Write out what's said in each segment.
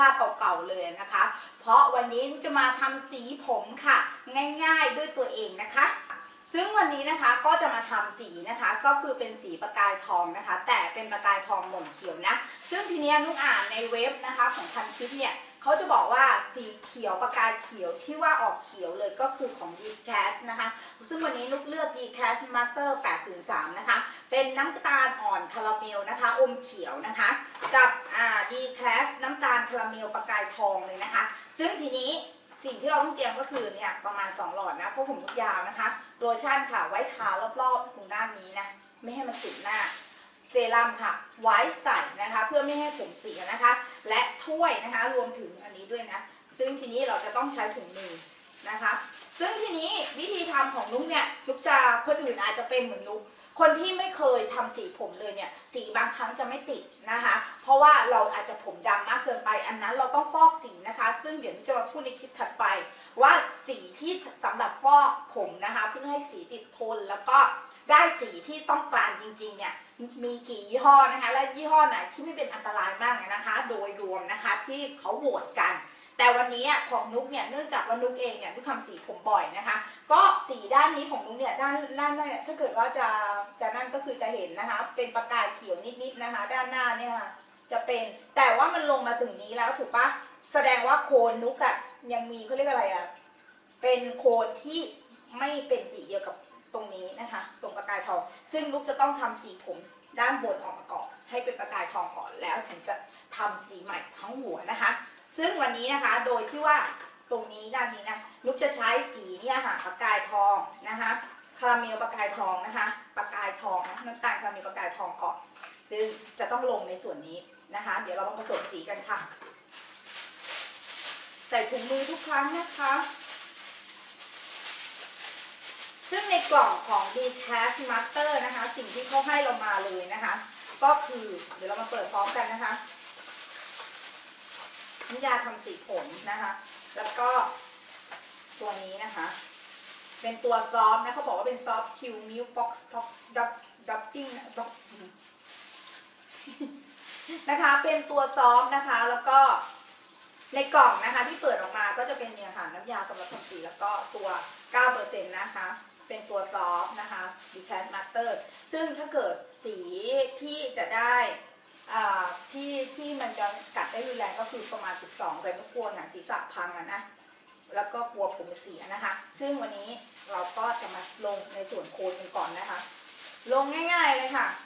าพเก่าๆเลยนะคะเพราะวันนี้นุกจะมาทำสีผมค่ะง่ายๆด้วยตัวเองนะคะซึ่งวันนี้นะคะก็จะมาทำสีนะคะก็คือเป็นสีประกายทองนะคะแต่เป็นประกายทองหม่นเขียวนะซึ่งทีนี้นุกอ่านในเว็บนะคะของพันทิปเนี่ยเขาจะบอกว่าสีเขียวประกายเขียวที่ว่าออกเขียวเลยก็คือของ D-Class นะคะซึ่งวันนี้นุกเลือก D-Class Master 803นะคะเป็นน้ำตาลอ่อนคาราเมลนะคะอมเขียวนะคะกับD-Class น้ำตาลคาราเมลประกายทองเลยนะคะซึ่งทีนี้สิ่งที่เราต้องเตรียมก็คือเนี่ยประมาณ2หลอดนะเพราะผมนุกยาวนะคะโลชั่นค่ะไว้ทารอบๆตรงด้านนี้นะไม่ให้มันติดหน้าเซรั่มค่ะไว้ใส่นะคะเพื่อไม่ให้ผมเสียนะคะและถ้วยนะคะรวมถึงอันนี้ด้วยนะซึ่งทีนี้เราจะต้องใช้ถุงมือนะคะซึ่งทีนี้วิธีทำของนุ๊กเนี่ยนุ๊กจะคนอื่นอาจจะเป็นเหมือนนุ๊กคนที่ไม่เคยทำสีผมเลยเนี่ยสีบางครั้งจะไม่ติดนะคะเพราะว่าเราอาจจะผมดำมากเกินไปอันนั้นเราต้องฟอกสีนะคะซึ่งเดี๋ยวจะมาพูดในคลิปถัดไปว่าสีที่สำหรับฟอกผมนะคะเพื่อให้สีติดทนแล้วก็ได้สีที่ต้องการจริงๆเนี่ยมีกี่ยี่ห้อนะคะและยี่ห้อไหนที่ไม่เป็นอันตรายมากนะคะโดยรวมนะคะที่เขาโหวตกันแต่วันนี้ของนุ๊กเนี่ยเนื่องจากว่านุ๊กเองเนี่ยนุ๊กทำสีผมบ่อยนะคะก็สีด้านนี้ของนุ๊กเนี่ยด้านเนี่ยถ้าเกิดว่าจะนั่นก็คือจะเห็นนะคะเป็นประกายเขียวนิดๆนะคะด้านหน้าเนี่ยจะเป็นแต่ว่ามันลงมาถึงนี้แล้วถูกปะแสดงว่าโคนนุ๊กอะยังมีเขาเรียกอะไรอะเป็นโคนที่ไม่เป็นสีเดียวกับตรงนี้นะคะตรงประกายทองซึ่งนุ๊กจะต้องทำสีผมด้านบนออกมาก่อนให้เป็นประกายทองก่อนแล้วถึงจะทำสีใหม่ทั้งหัวนะคะซึ่งวันนี้นะคะโดยที่ว่าตรงนี้ด้านนี้นะนุ๊กจะใช้สีเนี่ยค่ะประกายทองนะคะคาราเมลประกายทองนะคะประกายทองนะน้ำตาลคาราเมลประกายทองก่อนซึ่งจะต้องลงในส่วนนี้นะคะเดี๋ยวเรามาผสมสีกันค่ะใส่ถุงมือทุกครั้งนะคะซึ่งในกล่องของ D-Class Master นะคะสิ่งที่เขาให้เรามาเลยนะคะก็คือเดี๋ยวเรามาเปิดพร้อมกันนะคะน้ำยาทำสีผมนะคะแล้วก็ตัวนี้นะคะเป็นตัวซอฟนะเขาบอกว่าเป็นซอฟคิวมิลบ็อกซ์ดับปิ้งนะคะเป็นตัวซอฟนะคะแล้วก็ในกล่องนะคะที่เปิดออกมาก็จะเป็นเนี่ยค่ะน้ำยาสำหรับทำสีแล้วก็ตัว 9% นะคะเป็นตัวซอฟนะคะ D-Class Master ซึ่งถ้าเกิดสีที่จะได้ที่มันจะกัดได้รุนแรงก็คือประมาณ12แต่ไม่กลัวหนังศีรษะพังนะแล้วก็กลัวผมเสียนะคะซึ่งวันนี้เราก็จะมาลงในส่วนโคนกันก่อนนะคะลงง่ายๆเลยค่ะ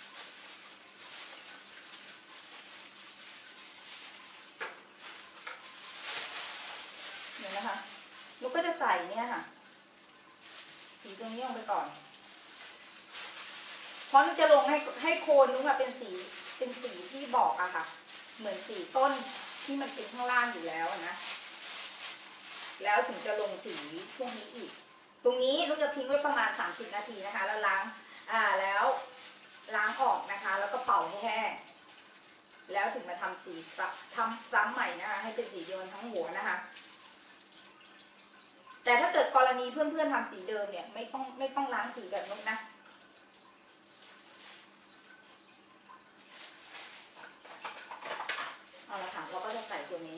เดี๋ยวนะคะนุ๊กก็จะใส่เนี่ยค่ะสีตรงนี้ลงไปก่อนเพราะนุ๊กจะลงให้โคนนุ๊กเป็นสีที่บอกอะค่ะเหมือนสีต้นที่มันเป็นข้างล่างอยู่แล้วนะแล้วถึงจะลงสีพวกนี้อีกตรงนี้นุ๊กจะทิ้งไว้ประมาณ30 นาทีนะคะแล้วล้างออกนะคะแล้วก็เป่าให้แห้งแล้วถึงมาทำสีทำซ้ำใหม่นะคะให้เป็นสีเดียวกันทั้งหัวนะคะแต่ถ้าเกิดกรณีเพื่อนๆทำสีเดิมเนี่ยไม่ต้องล้างสีแบบนุ๊กนะเอาละค่ะเราก็จะใส่ตัวนี้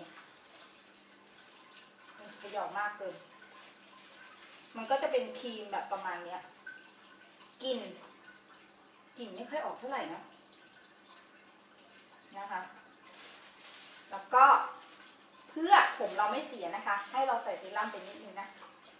ขยอกมากเกินมันก็จะเป็นครีมแบบประมาณเนี้ยกลิ่นไม่ค่อยออกเท่าไหร่นะคะแล้วก็เพื่อผมเราไม่เสียนะคะให้เราใส่เซรั่มไปนิดนึงนะ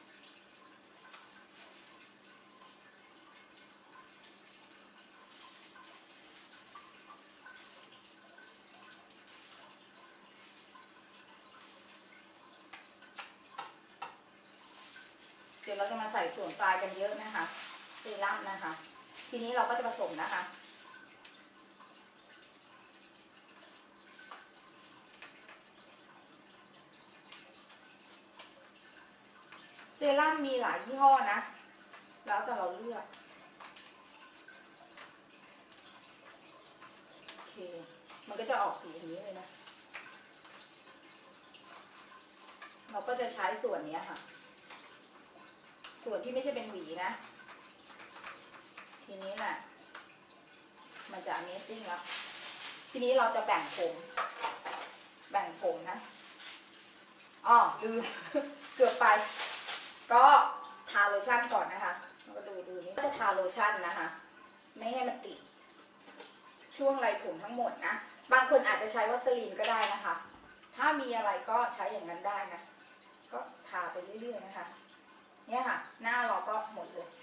เดี๋ยวเราจะมาใส่ส่วนปลายกันเยอะนะคะเซรั่มนะคะทีนี้เราก็จะผสมนะคะเซรั่มมีหลายยี่ห้อนะแล้วแต่เราเลือกโอเคมันก็จะออกสีอย่างนี้เลยนะเราก็จะใช้ส่วนนี้ค่ะส่วนที่ไม่ใช่เป็นหวีนะทีนี้แหละมันจะ Amazing แล้วทีนี้เราจะแบ่งผมแบ่งผมนะอ๋อลืม เกือบไปก็ทาโลชั่นก่อนนะคะเราก็ดูนี่ก็จะทาโลชั่นนะคะไม่ให้มันติดช่วงไรผมทั้งหมดนะบางคนอาจจะใช้วัสลีนก็ได้นะคะถ้ามีอะไรก็ใช้อย่างนั้นได้นะก็ทาไปเรื่อยๆนะคะเนี่ยค่ะหน้าเราก็หมดเลย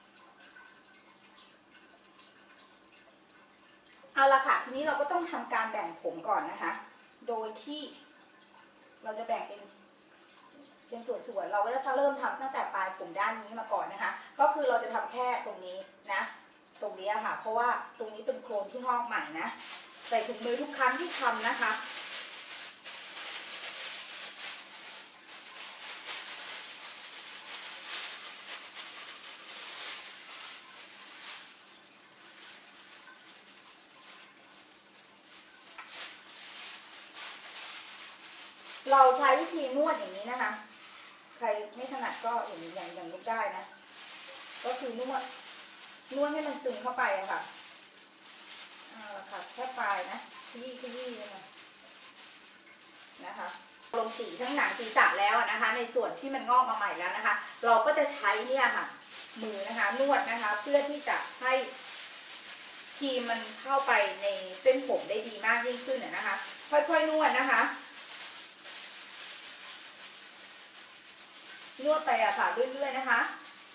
เอาละค่ะทีนี้เราก็ต้องทำการแบ่งผมก่อนนะคะโดยที่เราจะแบ่งเป็นส่วนๆเราก็จะเริ่มทำตั้งแต่ปลายผมด้านนี้มาก่อนนะคะก็คือเราจะทำแค่ตรงนี้นะตรงนี้ค่ะเพราะว่าตรงนี้เป็นโครงที่งอกใหม่นะใส่ถุงมือทุกครั้งที่ทำนะคะเราใช้วิธีนวดอย่างนี้นะคะใครไม่ถนัดก็อย่างลุกได้นะก็คือนวดให้มันซึมเข้าไปอะค่ะค่ะแค่ปลายนะขยี้เลยนะคะลงสีทั้งหนังศีรษะแล้วนะคะในส่วนที่มันงอกมาใหม่แล้วนะคะเราก็จะใช้เนี่ยค่ะมือนะคะนวดนะคะเพื่อที่จะให้ครีมมันเข้าไปในเส้นผมได้ดีมากยิ่งขึ้นนะคะค่อยๆนวดนะคะนวดไปอะค่ะเรื่อยๆนะคะ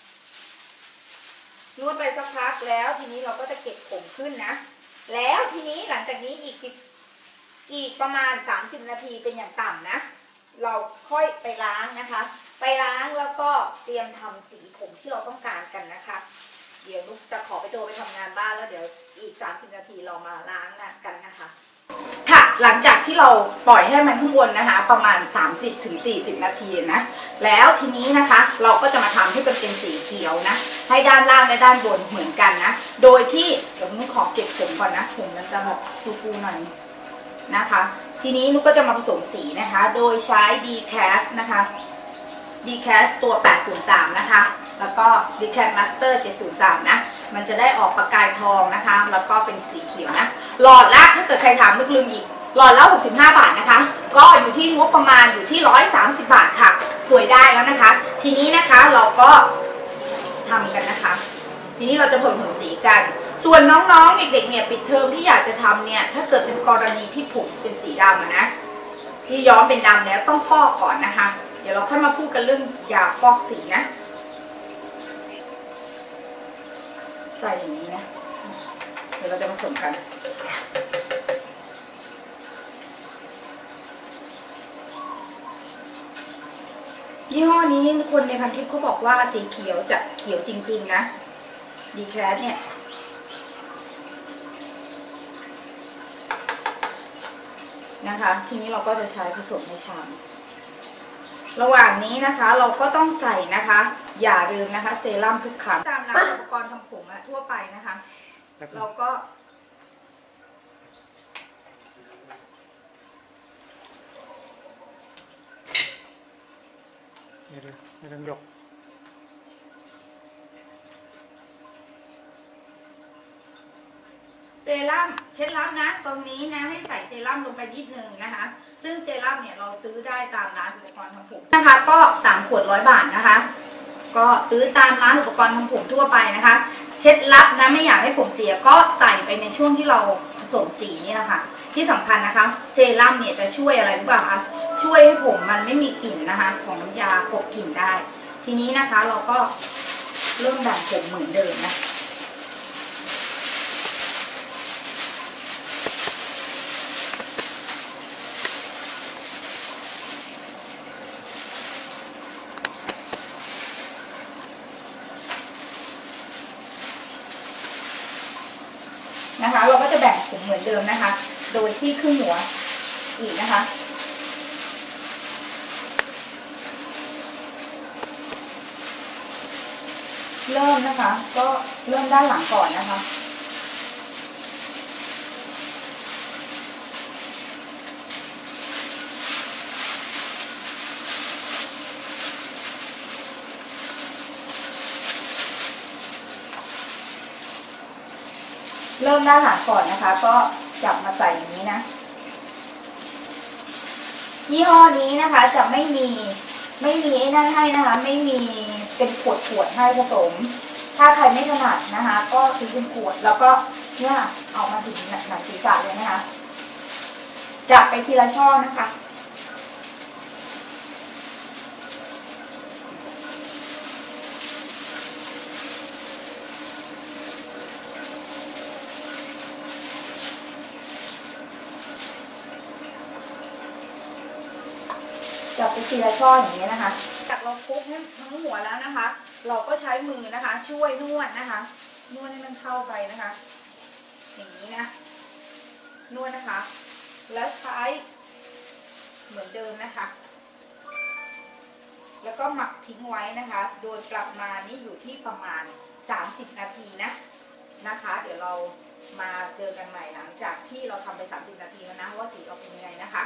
นวดไปสักพักแล้วทีนี้เราก็จะเก็บผมขึ้นนะแล้วทีนี้หลังจากนี้อีกประมาณ30 นาทีเป็นอย่างต่ำนะเราค่อยไปล้างนะคะไปล้างแล้วก็เตรียมทำสีผมที่เราต้องการกันนะคะเดี๋ยวนุ๊กจะขอไปทำงานบ้านแล้วเดี๋ยวอีก30 นาทีเรามาล้างกันนะคะค่ะหลังจากที่เราปล่อยให้มันข้างบนนะคะประมาณ30-40 นาทีนะแล้วทีนี้นะคะเราก็จะมาทำให้เป็นสีเขียวนะให้ด้านล่างและด้านบนเหมือนกันนะโดยที่เดี๋ยวนุ๊กขอเก็บผมก่อนนะผมมันจะแบบฟูๆหน่อยนะคะทีนี้นุ๊กก็จะมาผสมสีนะคะโดยใช้ D-Cast นะคะ D-Cast ตัว803นะคะแล้วก็ D-Cast Master 703นะมันจะได้ออกประกายทองนะคะแล้วก็เป็นสีเขียวนะหลอดละถ้าเกิดใครถามนึกลืมอีกหลอดละ65 บาทนะคะก็อยู่ที่งบประมาณอยู่ที่130 บาทค่ะสวยได้แล้วนะคะทีนี้นะคะเราก็ทำกันนะคะทีนี้เราจะผสมสีกันส่วนน้องๆเด็กๆเนี่ยปิดเทอมที่อยากจะทำเนี่ยถ้าเกิดเป็นกรณีที่ผมเป็นสีดำนะที่ย้อมเป็นดำแล้วต้องฟอกก่อนนะคะเดี๋ยวเราค่อยมาพูดกันเรื่องยาฟอกสีนะใส่อย่างนี้นะเดี๋ยวเราจะผสมกันยี่ห้อนี้คนในพันทิปเขาบอกว่าสีเขียวจะเขียวจริงๆนะดีแคสเนี่ยนะคะทีนี้เราก็จะใช้ผสมในชามระหว่างนี้นะคะเราก็ต้องใส่นะคะอย่าลืมนะคะเซรั่มทุกครั้งตามร้านอุปกรณ์ทำผมทั่วไปนะคะเราก็ไม่ต้องยกเซรั่มเคล็ดลับนะตรงนี้นะให้ใส่เซรั่มลงไปนิดนึงนะคะซึ่งเซรั่มเนี่ยเราซื้อได้ตามร้านอุปกรณ์ทำผมนะคะก็3 ขวด100 บาทนะคะก็ซื้อตามร้านอุปกรณ์ทำผมทั่วไปนะคะเคล็ดลับนะไม่อยากให้ผมเสียก็ใส่ไปในช่วงที่เราผสมสีนี่แหละค่ะที่สำคัญนะคะเซรั่มเนี่ยจะช่วยอะไรรู้ป่ะคะช่วยให้ผมมันไม่มีกลิ่นนะคะของน้ำยากลบกลิ่นได้ทีนี้นะคะเราก็เริ่มแบ่งผมเหมือนเดิมนะนะคะเราก็จะแบ่งผมเหมือนเดิมนะคะโดยที่ครึ่งหัวอีกนะคะเริ่มนะคะก็เริ่มด้านหลังก่อนนะคะเริ่มด้านหลังก่อนนะคะก็จับมาใส่อย่างนี้นะยี่ห้อนี้นะคะจะไม่มีไอ้นั่นให้นะคะไม่มีเป็นขวดให้ผสมถ้าใครไม่ถนัดนะคะก็ซื้อเป็นขวดแล้วก็เนี่ยเอามาถึงหนังศีรษะเลยนะคะจับไปทีละช่อนะคะจับไปทีละช่ออย่างนี้นะคะจากเราคลุกให้ทั้งหัวแล้วนะคะเราก็ใช้มือนะคะช่วยนวดนะคะนวดให้มันเข้าไปนะคะอย่างนี้นะนวดนะคะแล้วใช้เหมือนเดิมนะคะแล้วก็หมักทิ้งไว้นะคะโดยประมาณนี้อยู่ที่ประมาณ30 นาทีนะคะเดี๋ยวเรามาเจอกันใหม่หลังจากที่เราทำไป30 นาทีแล้วนะว่าสีออกเป็นยังไงนะคะ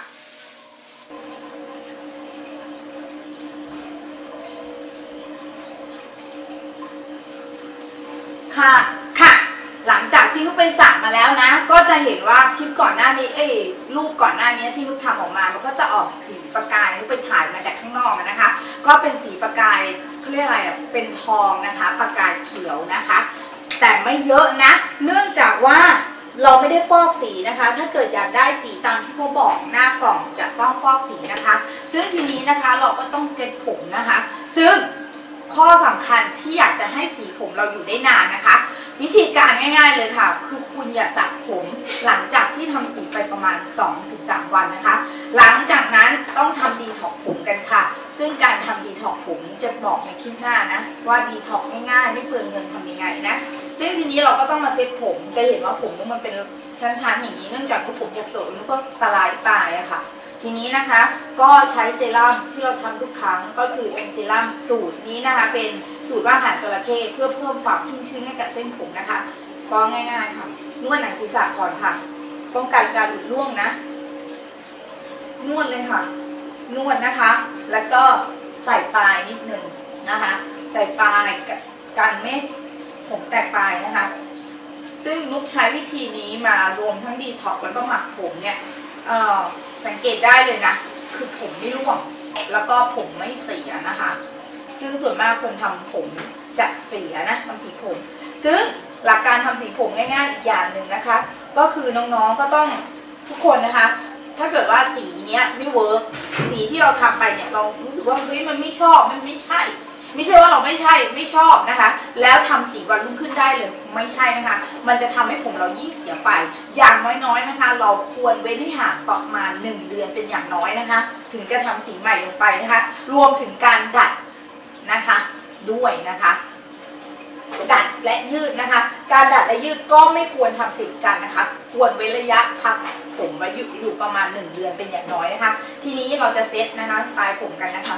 ค่ะหลังจากที่นุ๊กไปสั่งมาแล้วนะก็จะเห็นว่าคลิปก่อนหน้านี้รูปก่อนหน้านี้ที่นุ๊กทำออกมามันก็จะออกสีประกายนุ๊กไปถ่ายมาจากข้างนอกนะคะก็เป็นสีประกายเขาเรียกอะไรอ่ะเป็นทองนะคะประกายเขียวนะคะแต่ไม่เยอะนะเนื่องจากว่าเราไม่ได้ฟอกสีนะคะถ้าเกิดอยากได้สีตามที่เขาบอกหน้ากล่องจะต้องฟอกสีนะคะซึ่งทีนี้นะคะเราก็ต้องเซ็ตผมนะคะซึ่งข้อสำคัญที่อยากจะให้สีผมเราอยู่ได้นานนะคะวิธีการง่ายๆเลยค่ะคือคุณอย่าสระผมหลังจากที่ทำสีไปประมาณ 2-3 วันนะคะหลังจากนั้นต้องทำดีท็อกผมกันค่ะซึ่งการทำดีท็อกผมจะบอกในคลิปหน้านะว่าดีท็อกง่ายๆไม่เปลืองเงินทำยังไงนะซึ่งทีนี้เราก็ต้องมาเซ็ตผมจะเห็นว่าผมมันเป็นชั้นๆอย่างนี้เนื่องจากว่าผมจะโสดมันก็สลายตายอะค่ะทีนี้นะคะก็ใช้เซรั่มที่เราทำทุกครั้งก็คือเป็นเซรั่มสูตรนี้นะคะเป็นสูตรว่าอาหารจระเข้เพื่อเพิ่มความชุ่มชื้นให้กับเส้นผมนะคะก็ง่ายๆค่ะนวดหนังศีรษะก่อนค่ะป้องกันการหลุดร่วงนะนวดเลยค่ะนวดนะคะแล้วก็ใส่ปลายนิดนึงนะคะใส่ปลายกันไม่ผมแตกปลายนะคะซึ่งนุกใช้วิธีนี้มารวมทั้งดีท็อกแล้วก็หมักผมเนี่ยสังเกตได้เลยนะคือผมไม่ร่วงแล้วก็ผมไม่เสียนะคะซึ่งส่วนมากคนทำผมจะเสียนะทำสีผมซึ่งหลักการทำสีผมง่ายๆอีกอย่างหนึ่งนะคะก็คือน้องๆก็ต้องทุกคนนะคะถ้าเกิดว่าสีเนี้ยไม่เวิร์กสีที่เราทำไปเนี่ยเรารู้สึกว่าเฮ้ยมันไม่ชอบมันไม่ใช่ว่าเราไม่ชอบนะคะแล้วทำสีวันรุ่งขึ้นได้เลยไม่ใช่นะคะมันจะทำให้ผมเรายิ่งเสียไปอย่างน้อยๆนะคะเราควรเว้นให้ห่างประมาณ1 เดือนเป็นอย่างน้อยนะคะถึงจะทำสีใหม่ลงไปนะคะรวมถึงการดัดนะคะด้วยนะคะดัดและยืดนะคะการดัดและยืดก็ไม่ควรทำติดกันนะคะควรเว้นระยะพักผมไว้อยู่ประมาณ1 เดือนเป็นอย่างน้อยนะคะทีนี้เราจะเซตนะคะปลายผมกันนะคะ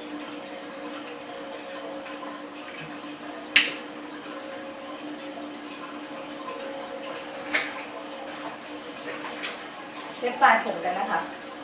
เซตปลายผมกันนะคะ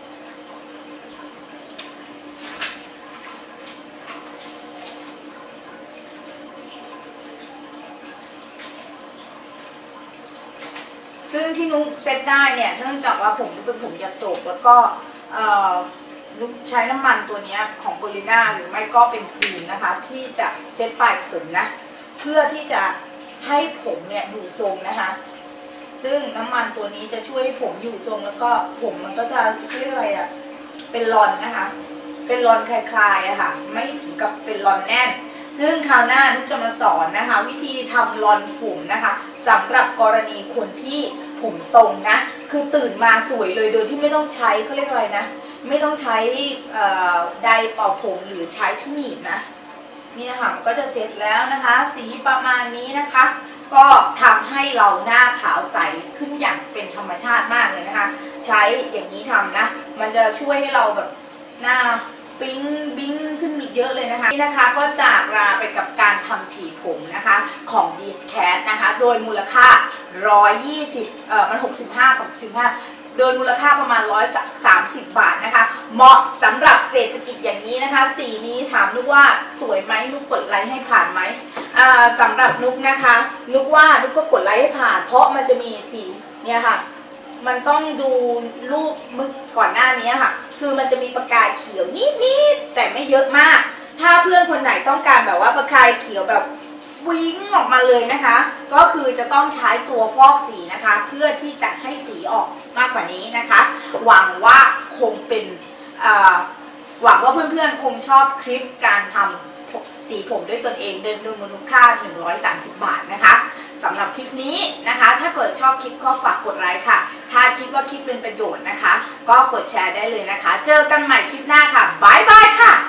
ซึ่งที่นุ๊กเซตได้เนี่ยเนื่องจากว่าผมเป็นผมหยักโศกแล้วก็นุ๊กใช้น้ำมันตัวนี้ของโบลิน่าหรือไม่ก็เป็นครีมนะคะที่จะเซตปลายผมนะเพื่อที่จะให้ผมเนี่ยอยู่ทรงนะคะซึ่งน้ำมันตัวนี้จะช่วยให้ผมอยู่ทรงแล้วก็ผมมันก็จะเรียกอะไรอะเป็นรอนนะคะเป็นรอนคลายๆอะค่ะไม่ถึงกับเป็นรอนแน่นซึ่งคราวหน้านุ๊กจะมาสอนนะคะวิธีทำรอนผมนะคะสำหรับกรณีคนที่ผมตรงนะคือตื่นมาสวยเลยโดยที่ไม่ต้องใช้เขาเรียกอะไรนะไม่ต้องใช้ไดร์เป่าผมหรือใช้ที่หนีบนะนี่นะคะก็จะเสร็จแล้วนะคะสีประมาณนี้นะคะก็ทำให้เราหน้าขาวใสขึ้นอย่างเป็นธรรมชาติมากเลยนะคะใช้อย่างนี้ทำนะมันจะช่วยให้เราแบบหน้าปิ๊งบิ้งขึ้นเยอะเลยนะคะนี่นะคะก็จากลาไปกับการทำสีผมนะคะของ Discat นะคะโดยมูลค่า120มัน65กับ65โดยมูลค่าประมาณ130 บาทนะคะเหมาะสำหรับเศรษฐกิจอย่างนี้นะคะสีนี้ถามนุกว่าสวยไหมนุกกดไลค์ให้ผ่านไหมสำหรับนุกนะคะนุกว่านุกก็กดไลค์ให้ผ่านเพราะมันจะมีสีเนี่ยค่ะมันต้องดูรูปมึกก่อนหน้านี้ค่ะคือมันจะมีประกายเขียวนิดๆแต่ไม่เยอะมากถ้าเพื่อนคนไหนต้องการแบบว่าประกายเขียวแบบวิ่งออกมาเลยนะคะก็คือจะต้องใช้ตัวฟอกสีนะคะเพื่อที่จะให้สีออกมากกว่านี้นะคะหวังว่าคงเป็นหวังว่าเพื่อนๆคงชอบคลิปการทำสีผมด้วยตนเองเดินดูมูลค่า130 บาทนะคะสำหรับคลิปนี้นะคะถ้าเกิดชอบคลิปก็ฝากกดไลค์ค่ะถ้าคิดว่าคลิปเป็นประโยชน์นะคะก็กดแชร์ได้เลยนะคะเจอกันใหม่คลิปหน้าค่ะบ๊ายบายค่ะ